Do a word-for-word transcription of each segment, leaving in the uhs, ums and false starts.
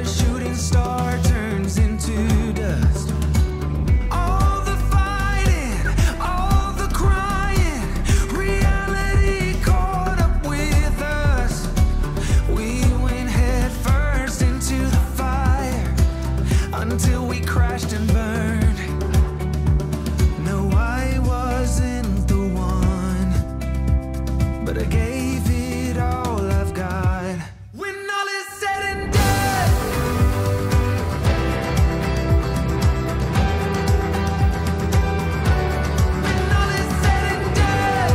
shooting star turns into dust. All the fighting, all the crying, reality caught up with us. We went head first into the fire until we crashed and burned. No, I wasn't the one, but I gave it all I've got. When all is said and done, when all is said and done,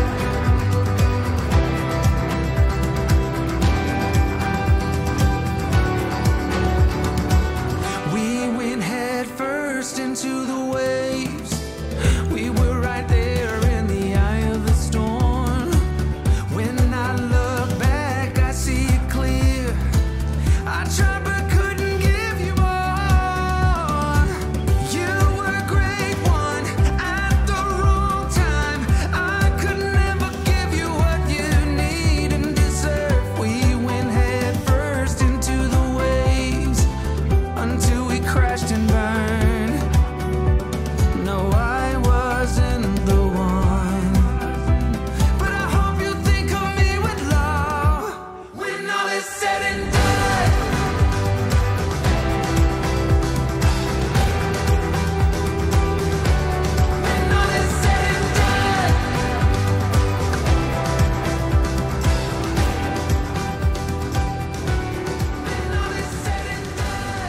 we went head first into the waves. We were right there in the eye of the storm. When I look back, I see it clear. I tried but couldn't give you more. You were a great one at the wrong time. I could never give you what you need and deserve. We went head first into the waves until we crashed and burned. No, I wasn't the one, but I hope you think of me with love when all is said and done. When all is said and done. When all is said and done.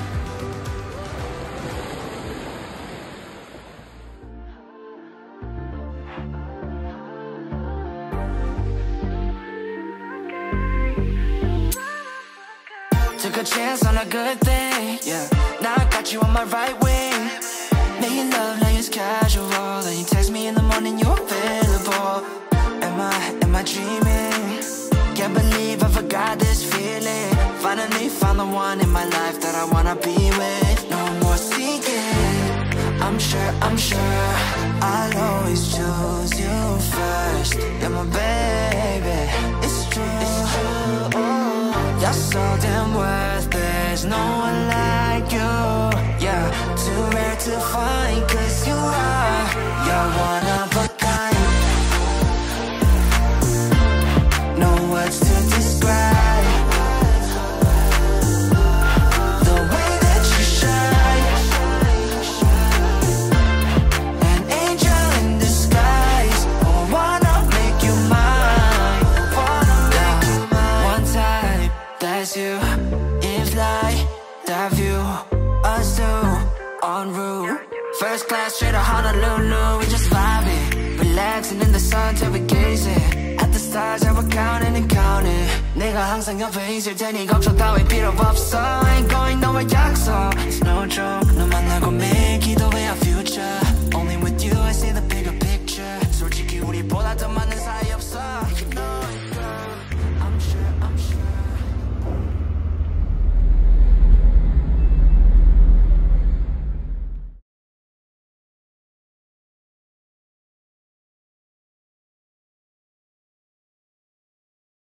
Took a chance on a good thing, yeah. Now I got you on my right wing. Making love, now it's casual. And you text me in the morning, you're available. Am I, am I dreaming? Can't believe I forgot this feeling. Finally found the one in my life that I wanna be with. No more seeking. I'm sure, I'm sure I'll always choose you first. You're my baby, it's true, it's true. You're so damn worth, there's no one like you. Yeah, too rare to find, cause you are, you're one of a kind. No words to describe the way that you shine. An angel in disguise. Oh, wanna make you mine. Wanna make you mine. One time, that's you. If like that view, us two en route. First class straight to Honolulu. We just vibing, relaxing in the sun till we gazing at the stars that we're counting and counting. 내가 항상 옆에 있을 테니 걱정 따위 필요 없어. Ain't